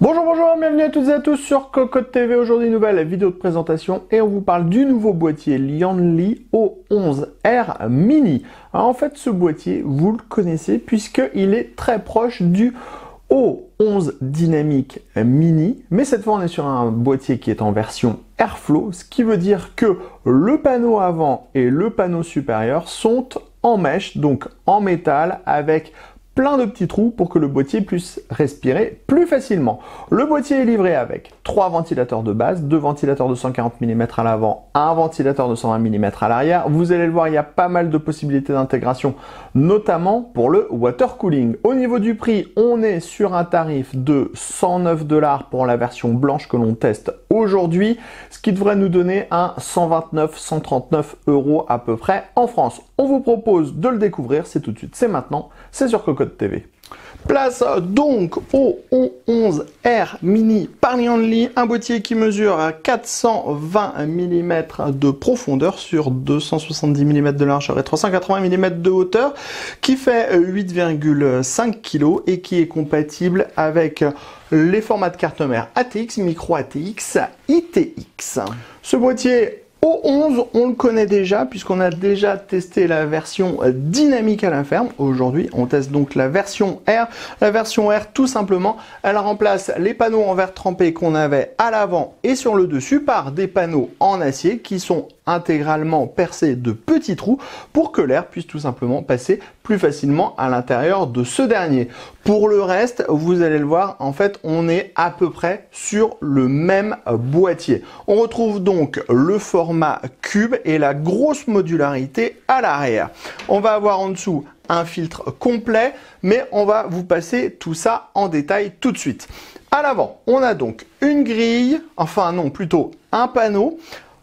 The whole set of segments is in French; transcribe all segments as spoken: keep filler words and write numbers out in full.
Bonjour, bonjour, bienvenue à toutes et à tous sur Cocotte T V. Aujourd'hui, nouvelle vidéo de présentation et on vous parle du nouveau boîtier Lianli O onze R Mini. Alors en fait, ce boîtier, vous le connaissez puisqu'il est très proche du O onze Dynamic Mini, mais cette fois on est sur un boîtier qui est en version Airflow, ce qui veut dire que le panneau avant et le panneau supérieur sont en mèche, donc en métal, avec plein de petits trous pour que le boîtier puisse respirer plus facilement. Le boîtier est livré avec trois ventilateurs de base, deux ventilateurs de cent quarante millimètres à l'avant, un ventilateur de cent vingt millimètres à l'arrière. Vous allez le voir, il y a pas mal de possibilités d'intégration, notamment pour le water cooling. Au niveau du prix, on est sur un tarif de cent neuf dollars pour la version blanche que l'on teste aujourd'hui, ce qui devrait nous donner un cent vingt-neuf, cent trente-neuf euros à peu près en France. On vous propose de le découvrir, c'est tout de suite, c'est maintenant, c'est sur Cocotte T V. Place donc au O onze R Mini par Lianli, un boîtier qui mesure quatre cent vingt millimètres de profondeur sur deux cent soixante-dix millimètres de largeur et trois cent quatre-vingts millimètres de hauteur, qui fait huit virgule cinq kilos et qui est compatible avec les formats de carte mère A T X, micro A T X, I T X. Ce boîtier O onze, on le connaît déjà puisqu'on a déjà testé la version dynamique à la ferme. Aujourd'hui, on teste donc la version R. La version R, tout simplement, elle remplace les panneaux en verre trempé qu'on avait à l'avant et sur le dessus par des panneaux en acier qui sont intégralement percés de petits trous pour que l'air puisse tout simplement passer plus facilement à l'intérieur de ce dernier. Pour le reste, vous allez le voir, en fait, on est à peu près sur le même boîtier. On retrouve donc le format cube et la grosse modularité à l'arrière. On va avoir en dessous un filtre complet, mais on va vous passer tout ça en détail tout de suite. À l'avant, on a donc une grille, enfin non, plutôt un panneau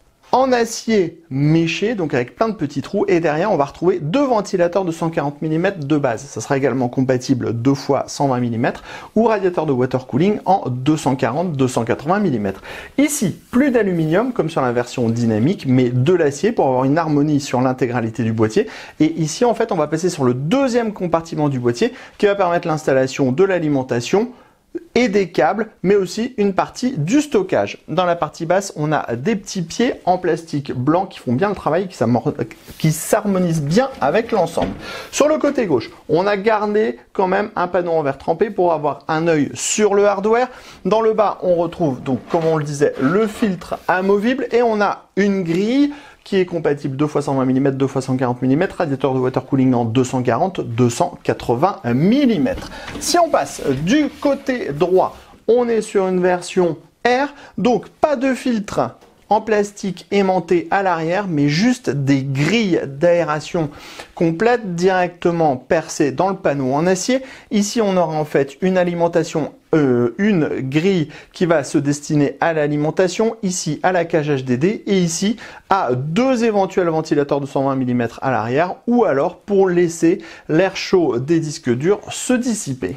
en acier méché, donc avec plein de petits trous, et derrière on va retrouver deux ventilateurs de cent quarante millimètres de base. Ça sera également compatible deux fois cent vingt millimètres ou radiateur de water cooling en deux cent quarante deux cent quatre-vingts millimètres. Ici, plus d'aluminium comme sur la version dynamique, mais de l'acier pour avoir une harmonie sur l'intégralité du boîtier. Et ici en fait on va passer sur le deuxième compartiment du boîtier qui va permettre l'installation de l'alimentation et des câbles, mais aussi une partie du stockage. Dans la partie basse, on a des petits pieds en plastique blanc qui font bien le travail, qui s'harmonisent bien avec l'ensemble. Sur le côté gauche, on a gardé quand même un panneau en verre trempé pour avoir un œil sur le hardware. Dans le bas, on retrouve donc, comme on le disait, le filtre amovible et on a une grille qui est compatible deux fois cent vingt millimètres, deux fois cent quarante millimètres, radiateur de water cooling en deux cent quarante deux cent quatre-vingts millimètres. Si on passe du côté droit, on est sur une version R, donc pas de filtre en plastique aimanté à l'arrière, mais juste des grilles d'aération complètes directement percées dans le panneau en acier. Ici, on aura en fait une alimentation, euh, une grille qui va se destiner à l'alimentation, ici à la cage H D D et ici à deux éventuels ventilateurs de cent vingt millimètres à l'arrière ou alors pour laisser l'air chaud des disques durs se dissiper.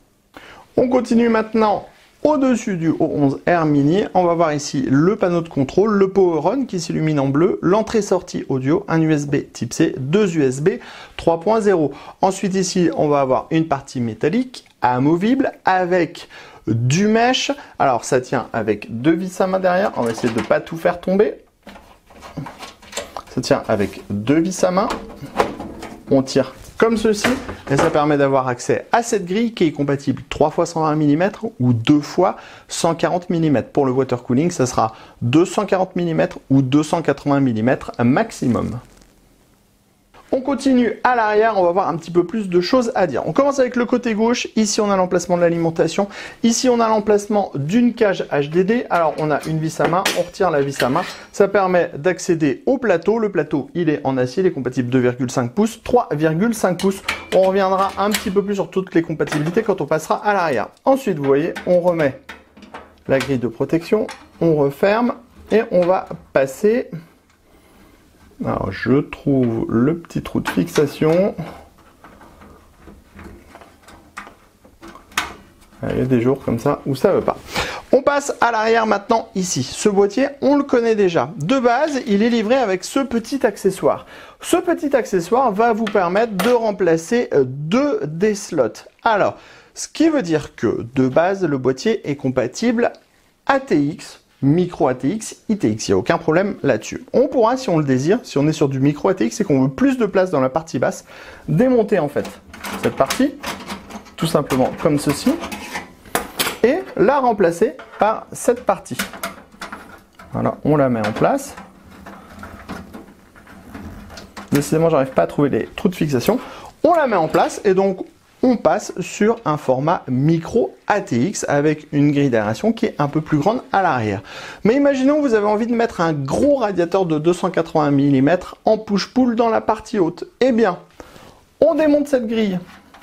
On continue maintenant. Au-dessus du O onze R Mini, on va voir ici le panneau de contrôle, le Power On qui s'illumine en bleu, l'entrée-sortie audio, un U S B type C, deux U S B trois point zéro. Ensuite ici, on va avoir une partie métallique amovible avec du mesh. Alors ça tient avec deux vis à main derrière, on va essayer de ne pas tout faire tomber. Ça tient avec deux vis à main. On tire comme ceci, et ça permet d'avoir accès à cette grille qui est compatible trois fois cent vingt millimètres ou deux fois cent quarante millimètres. Pour le water cooling, ça sera deux cent quarante millimètres ou deux cent quatre-vingts millimètres maximum. On continue à l'arrière, on va voir un petit peu plus de choses à dire. On commence avec le côté gauche. Ici, on a l'emplacement de l'alimentation. Ici, on a l'emplacement d'une cage H D D. Alors, on a une vis à main. On retire la vis à main. Ça permet d'accéder au plateau. Le plateau, il est en acier. Il est compatible deux virgule cinq pouces, trois virgule cinq pouces. On reviendra un petit peu plus sur toutes les compatibilités quand on passera à l'arrière. Ensuite, vous voyez, on remet la grille de protection. On referme et on va passer... Alors, je trouve le petit trou de fixation. Il y a des jours comme ça où ça ne veut pas. On passe à l'arrière maintenant ici. Ce boîtier, on le connaît déjà. De base, il est livré avec ce petit accessoire. Ce petit accessoire va vous permettre de remplacer deux des slots. Alors, Ce qui veut dire que, de base, le boîtier est compatible A T X, micro A T X, I T X. Il n'y a aucun problème là-dessus. On pourra, si on le désire, si on est sur du micro A T X et qu'on veut plus de place dans la partie basse, démonter en fait cette partie, tout simplement comme ceci, et la remplacer par cette partie. Voilà, on la met en place. Décidément, j'arrive pas à trouver les trous de fixation. On la met en place et donc on passe sur un format micro A T X avec une grille d'aération qui est un peu plus grande à l'arrière. Mais imaginons que vous avez envie de mettre un gros radiateur de deux cent quatre-vingts millimètres en push-pull dans la partie haute. Eh bien, on démonte cette grille,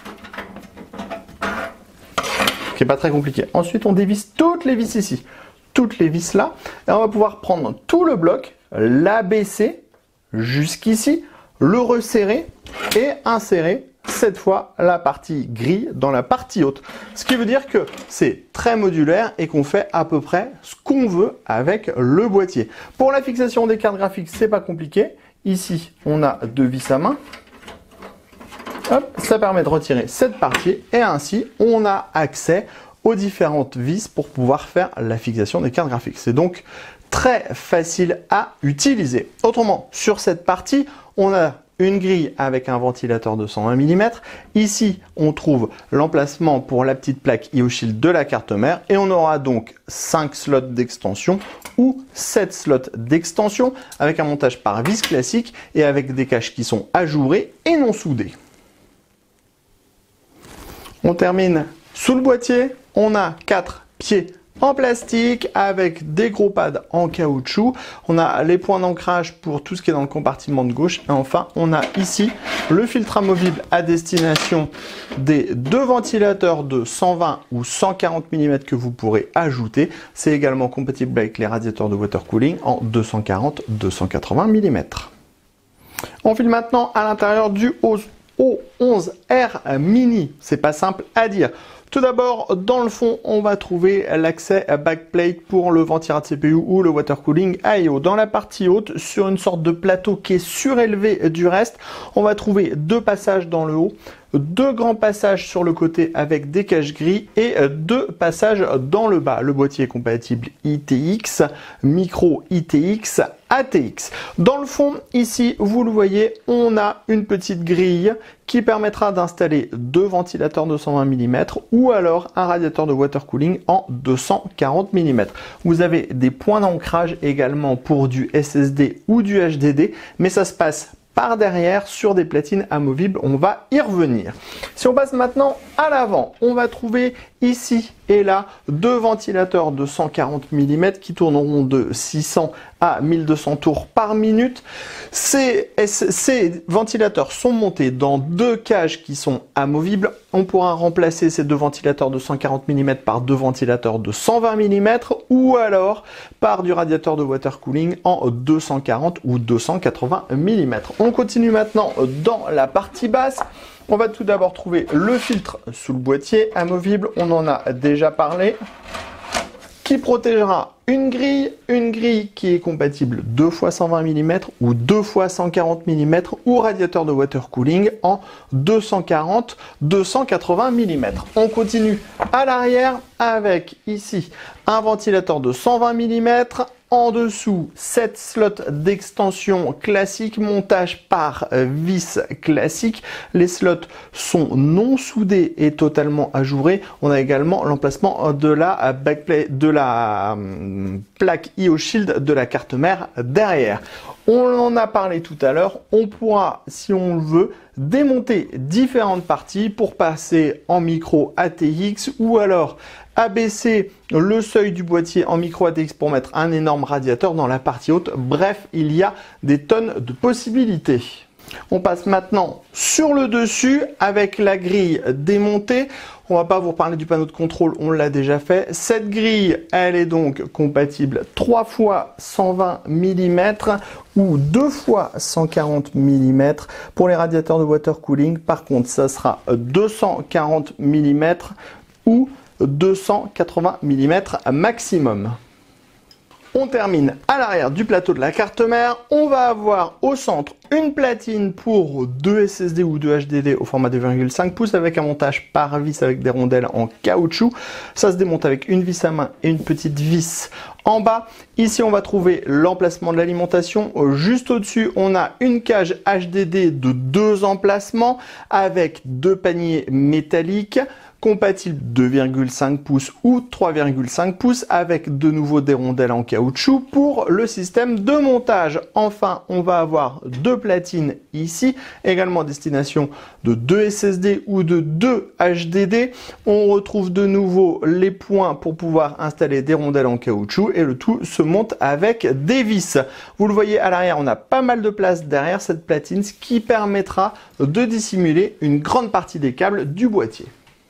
qui n'est pas très compliqué. Ensuite, on dévisse toutes les vis ici, toutes les vis là, et on va pouvoir prendre tout le bloc, l'abaisser jusqu'ici, le resserrer et insérer cette fois la partie grille dans la partie haute. Ce qui veut dire que c'est très modulaire et qu'on fait à peu près ce qu'on veut avec le boîtier. Pour la fixation des cartes graphiques, c'est pas compliqué. Ici, on a deux vis à main. Hop, ça permet de retirer cette partie et ainsi, on a accès aux différentes vis pour pouvoir faire la fixation des cartes graphiques. C'est donc très facile à utiliser. Autrement, sur cette partie, on a une grille avec un ventilateur de cent vingt millimètres. Ici, on trouve l'emplacement pour la petite plaque IOShield de la carte mère et on aura donc cinq slots d'extension ou sept slots d'extension avec un montage par vis classique et avec des caches qui sont ajourées et non soudées. On termine sous le boîtier. On a quatre pieds en plastique avec des gros pads en caoutchouc. On a les points d'ancrage pour tout ce qui est dans le compartiment de gauche. Et enfin, on a ici le filtre amovible à destination des deux ventilateurs de cent vingt ou cent quarante millimètres que vous pourrez ajouter. C'est également compatible avec les radiateurs de water cooling en deux cent quarante à deux cent quatre-vingts millimètres. On file maintenant à l'intérieur du O onze R Mini. C'est pas simple à dire. Tout d'abord, dans le fond, on va trouver l'accès à backplate pour le ventirail C P U ou le water cooling I O. Dans la partie haute, sur une sorte de plateau qui est surélevé du reste, on va trouver deux passages dans le haut, deux grands passages sur le côté avec des caches gris et deux passages dans le bas. Le boîtier est compatible I T X, micro I T X, A T X. Dans le fond, ici, vous le voyez, on a une petite grille qui permettra d'installer deux ventilateurs de cent vingt millimètres ou alors un radiateur de water cooling en deux cent quarante millimètres. Vous avez des points d'ancrage également pour du S S D ou du H D D, mais ça se passe par derrière sur des platines amovibles, on va y revenir. Si on passe maintenant à l'avant, on va trouver ici et là deux ventilateurs de cent quarante millimètres qui tourneront de six cents à mille deux cents tours par minute. Ces, ces ventilateurs sont montés dans deux cages qui sont amovibles. On pourra remplacer ces deux ventilateurs de cent quarante millimètres par deux ventilateurs de cent vingt millimètres ou alors par du radiateur de water cooling en deux cent quarante ou deux cent quatre-vingts millimètres. On continue maintenant dans la partie basse. On va tout d'abord trouver le filtre sous le boîtier amovible, on en a déjà parlé, qui protégera une grille, une grille qui est compatible deux fois cent vingt millimètres ou deux fois cent quarante millimètres ou radiateur de water cooling en deux cent quarante à deux cent quatre-vingts millimètres. On continue à l'arrière avec ici un ventilateur de cent vingt millimètres. En dessous, sept slots d'extension classique, montage par vis classique. Les slots sont non soudés et totalement ajourés. On a également l'emplacement de la backplate, de la plaque IOShield de la carte mère derrière. On en a parlé tout à l'heure. On pourra, si on le veut, démonter différentes parties pour passer en micro A T X ou alors abaisser le seuil du boîtier en micro A T X pour mettre un énorme radiateur dans la partie haute. Bref, il y a des tonnes de possibilités. On passe maintenant sur le dessus avec la grille démontée. On va pas vous reparler du panneau de contrôle, on l'a déjà fait. Cette grille, elle est donc compatible trois fois cent vingt millimètres ou deux fois cent quarante millimètres. Pour les radiateurs de water cooling, par contre, ça sera deux cent quarante millimètres ou deux cent quatre-vingts millimètres maximum. On termine à l'arrière du plateau de la carte mère. On va avoir au centre une platine pour deux S S D ou deux H D D au format deux virgule cinq pouces avec un montage par vis avec des rondelles en caoutchouc. Ça se démonte avec une vis à main et une petite vis en bas. Ici, on va trouver l'emplacement de l'alimentation. Juste au-dessus, on a une cage H D D de deux emplacements avec deux paniers métalliques, compatible deux virgule cinq pouces ou trois virgule cinq pouces avec de nouveau des rondelles en caoutchouc pour le système de montage. Enfin, on va avoir deux platines ici, également à destination de deux S S D ou de deux H D D. On retrouve de nouveau les points pour pouvoir installer des rondelles en caoutchouc et le tout se monte avec des vis. Vous le voyez à l'arrière, on a pas mal de place derrière cette platine, ce qui permettra de dissimuler une grande partie des câbles du boîtier.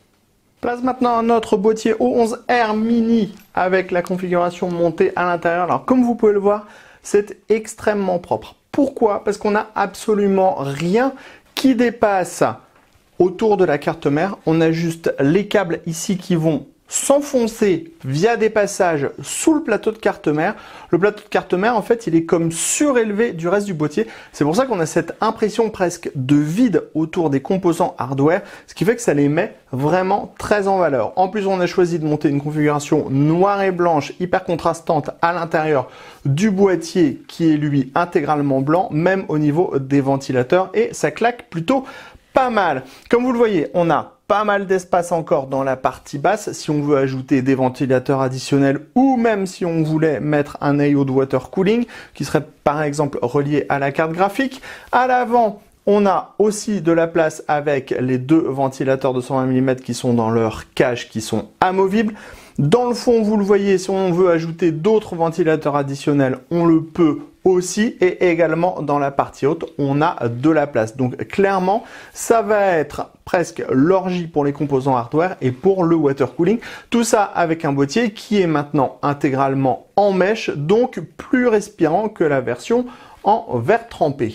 Place maintenant notre boîtier O onze R Mini avec la configuration montée à l'intérieur. Alors comme vous pouvez le voir, c'est extrêmement propre. Pourquoi? Parce qu'on n'a absolument rien qui dépasse autour de la carte mère. On a juste les câbles ici qui vont s'enfoncer via des passages sous le plateau de carte mère. Le plateau de carte mère, en fait, il est comme surélevé du reste du boîtier. C'est pour ça qu'on a cette impression presque de vide autour des composants hardware, ce qui fait que ça les met vraiment très en valeur. En plus, on a choisi de monter une configuration noire et blanche hyper contrastante à l'intérieur du boîtier qui est lui intégralement blanc, même au niveau des ventilateurs, et ça claque plutôt pas mal. Comme vous le voyez, on a pas mal d'espace encore dans la partie basse si on veut ajouter des ventilateurs additionnels ou même si on voulait mettre un I O de water cooling qui serait par exemple relié à la carte graphique. À l'avant, on a aussi de la place avec les deux ventilateurs de cent vingt millimètres qui sont dans leur cage, qui sont amovibles. Dans le fond, vous le voyez, si on veut ajouter d'autres ventilateurs additionnels, on le peut aussi, et également dans la partie haute, on a de la place. Donc clairement, ça va être presque l'orgie pour les composants hardware et pour le water cooling. Tout ça avec un boîtier qui est maintenant intégralement en mèche, donc plus respirant que la version en verre trempé.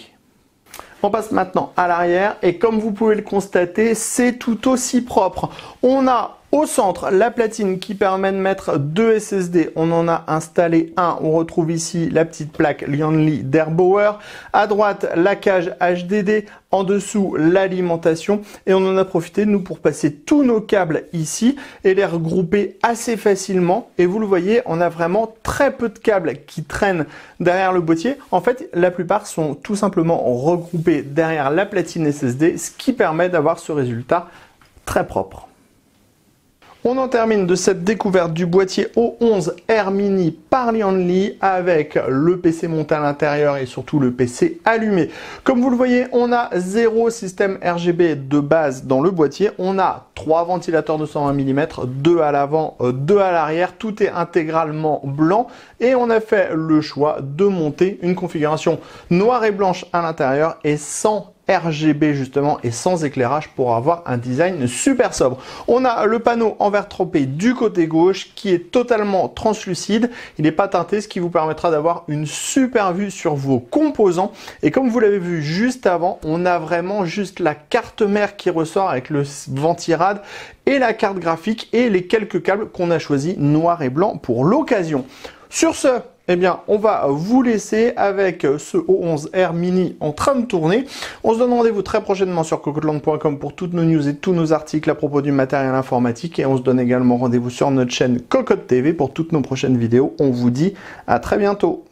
On passe maintenant à l'arrière et comme vous pouvez le constater, c'est tout aussi propre. On a au centre la platine qui permet de mettre deux S S D. On en a installé un. On retrouve ici la petite plaque Lian Li d'Airbower. À droite, la cage H D D. En dessous, l'alimentation. Et on en a profité, nous, pour passer tous nos câbles ici et les regrouper assez facilement. Et vous le voyez, on a vraiment très peu de câbles qui traînent derrière le boîtier. En fait, la plupart sont tout simplement regroupés derrière la platine S S D, ce qui permet d'avoir ce résultat très propre. On en termine de cette découverte du boîtier O onze R Mini par Lian Li avec le P C monté à l'intérieur et surtout le P C allumé. Comme vous le voyez, on a zéro système R G B de base dans le boîtier. On a trois ventilateurs de cent vingt millimètres, deux à l'avant, deux à l'arrière. Tout est intégralement blanc et on a fait le choix de monter une configuration noire et blanche à l'intérieur et sans R G B justement et sans éclairage pour avoir un design super sobre. On a le panneau en verre trempé du côté gauche qui est totalement translucide, il n'est pas teinté, ce qui vous permettra d'avoir une super vue sur vos composants. Et comme vous l'avez vu juste avant, on a vraiment juste la carte mère qui ressort avec le ventirad et la carte graphique et les quelques câbles qu'on a choisi noir et blanc pour l'occasion. Sur ce, eh bien, on va vous laisser avec ce O onze R Mini en train de tourner. On se donne rendez-vous très prochainement sur cocoteland point com pour toutes nos news et tous nos articles à propos du matériel informatique. Et on se donne également rendez-vous sur notre chaîne Cocotte T V pour toutes nos prochaines vidéos. On vous dit à très bientôt.